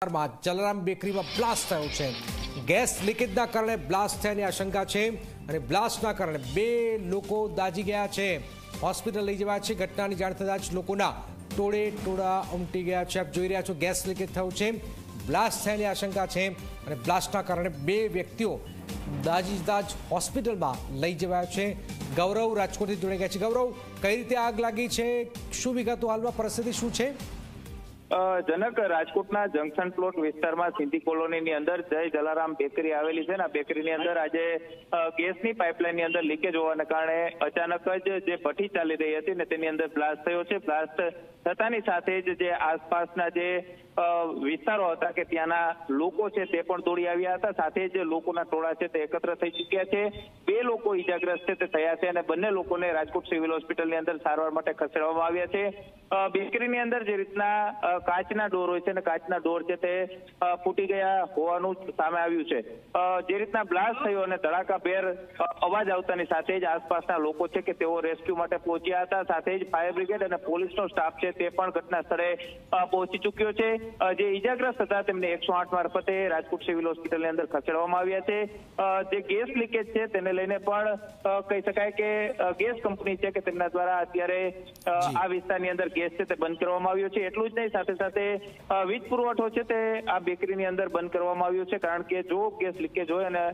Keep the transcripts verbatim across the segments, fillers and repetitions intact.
Jalaram બેકરીમાં blast થયો છે। Gas લીકેજના કારણે બ્લાસ્ટ થયાની આશંકા છે અને બ્લાસ્ટના કારણે બે લોકો દાઝી ગયા છે, હોસ્પિટલ લઈ જવાયા છે। ઘટનાની જાણ થતાં જ લોકોના ટોળે ટોળા ઉમટી ગયા છે। આપ જોઈ રહ્યા છો ગેસ લીકેજ થયો છે, બ્લાસ્ટ થયાની આશંકા છે અને બ્લાસ્ટના કારણે બે વ્યક્તિઓ દાઝી જતા જ હોસ્પિટલમાં લઈ જવાયા છે। ગૌરવ રાજકોટથી જોડાઈ ગયા છે। ગૌરવ, કઈ રીતે આગ લાગી છે, શું વિગતો, હાલમાં પરિસ્થિતિ શું છે? જનક, રાજકોટના જંકશન પ્લોટ વિસ્તારમાં સિંધી કોલોનીની અંદર જય જલારામ બેકરી આવેલી છે। આ બેકરીની અંદર આજે ગેસની પાઇપલાઇનની અંદર લીકેજ હોવાને કારણે અચાનક જ જે ભઠ્ઠી ચાલી રહી હતી ને તેની અંદર બ્લાસ્ટ થયો છે। બ્લાસ્ટ થતાની સાથે જ જે આસપાસના જે વિસ્તારો હતા કે ત્યાંના લોકો છે તે પણ દોડી આવ્યા હતા, સાથે જ લોકોના ટોળા છે તે એકત્ર થઈ ચૂક્યા છે। બે લોકો ઈજાગ્રસ્ત છે તે થયા છે અને બંને લોકોને રાજકોટ સિવિલ હોસ્પિટલની અંદર સારવાર માટે ખસેડવામાં આવ્યા છે। બેકરીની અંદર જે રીતના કાચના ડોર હોય છે અને કાચના ડોર છે તે ફૂટી ગયા હોવાનું સામે આવ્યું છે। જે રીતના બ્લાસ્ટ થયો અને ધડાકાભેર અવાજ આવતાની સાથે જ આસપાસના લોકો છે કે તેઓ રેસ્ક્યુ માટે પહોંચ્યા હતા, સાથે જ ફાયર બ્રિગેડ અને પોલીસનો સ્ટાફ છે તે પણ ઘટના સ્થળે પહોંચી ચૂક્યો છે। જે ઈજાગ્રસ્ત હતા તેમને એકસો આઠ મારફતે રાજકોટ સિવિલ હોસ્પિટલની અંદર ખસેડવામાં આવ્યા છે। જે ગેસ લીકેજ છે તેને લઈને પણ કહી શકાય કે ગેસ કંપની છે કે તેમના દ્વારા અત્યારે આ વિસ્તારની અંદર ગેસ છે તે બંધ કરવામાં આવ્યો છે। એટલું જ નહીં, સાથે સાથે વીજ પુરવઠો છે તે આ બેકરીની અંદર બંધ કરવામાં આવ્યો છે, કારણ કે જો ગેસ લીકેજ હોય અને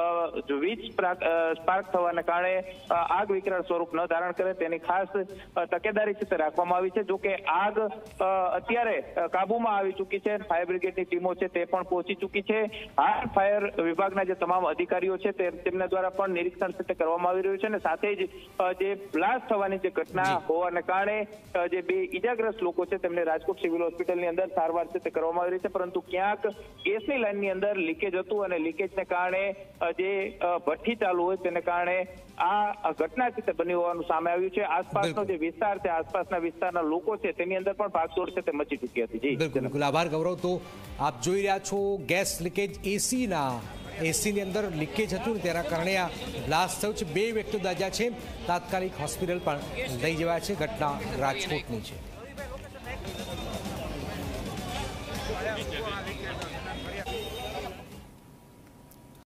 જો વીજ સ્પાર્ક થવાને કારણે આગ વિકરાળ સ્વરૂપ ન ધારણ કરે તેની ખાસ તકેદારી છે તે રાખવામાં આવી છે। જો કે આગ અત્યારે કાબુમાં આવી ચૂકી છે, ફાયર બ્રિગેડની ટીમો છે તે પણ પહોંચી ચૂકી છે। હાલ ફાયર વિભાગના જે તમામ અધિકારીઓ છે તે તેમના દ્વારા પણ નિરીક્ષણ છે તે કરવામાં આવી રહ્યું છે અને સાથે જ જે બ્લાસ્ટ થવાની જે ઘટના હોવાને કારણે જે બે ઈજાગ્રસ્ત લોકો છે તેમને રાજકોટ સિવિલ હોસ્પિટલની અંદર સારવાર છે તે કરવામાં આવી રહી છે, પરંતુ ક્યાંક ગેસની લાઈનની અંદર લીકેજ હતું અને લીકેજને કારણે જે ભઠ્ઠી ચાલુ હોય તેને કારણે આ ઘટના છે તે બની હોવાનું સામે આવ્યું છે। આસપાસનો જે વિસ્તાર છે, આસપાસના વિસ્તારના લોકો છે તેની અંદર પણ ભાગદોડ છે તે મચી ચૂકી હતી। બિલકુલ બિલકુલ, આભાર ગૌરવ। તો આપ જોઈ રહ્યા છો ગેસ લીકેજ, એસીના એસીની અંદર લીકેજ હતું તેના કારણે આ બ્લાસ્ટ થયું છે। બે વ્યક્તિઓ દાઝ્યા છે, તાત્કાલિક હોસ્પિટલ પણ લઈ જવાયા છે। ઘટના રાજકોટની છે।